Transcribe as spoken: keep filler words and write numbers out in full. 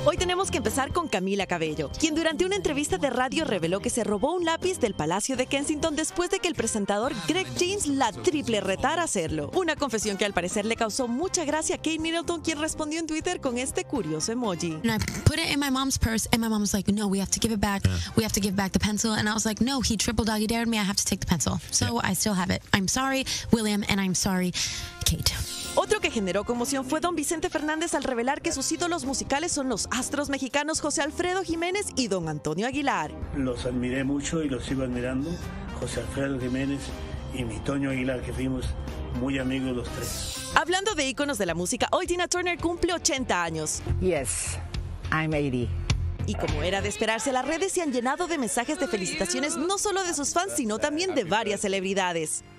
Hoy tenemos que empezar con Camila Cabello, quien durante una entrevista de radio reveló que se robó un lápiz del Palacio de Kensington después de que el presentador Greg James la triple retara a hacerlo. Una confesión que al parecer le causó mucha gracia a Kate Middleton, quien respondió en Twitter con este curioso emoji. And I put it in my mom's purse, and my mom was like, "No, we have to give it back. Yeah. We have to give back the pencil." And I was like, "No, he triple doggy dared me. I have to take the pencil." So yeah. I still have it. I'm sorry, William, and I'm sorry, Kate. Otro que generó conmoción fue don Vicente Fernández al revelar que sus ídolos musicales son los astros mexicanos José Alfredo Jiménez y don Antonio Aguilar. Los admiré mucho y los sigo admirando, José Alfredo Jiménez y mi Toño Aguilar, que fuimos muy amigos los tres. Hablando de íconos de la música, hoy Tina Turner cumple ochenta años. Yes, I'm eighty. Y como era de esperarse, las redes se han llenado de mensajes de felicitaciones no solo de sus fans, sino también de varias celebridades.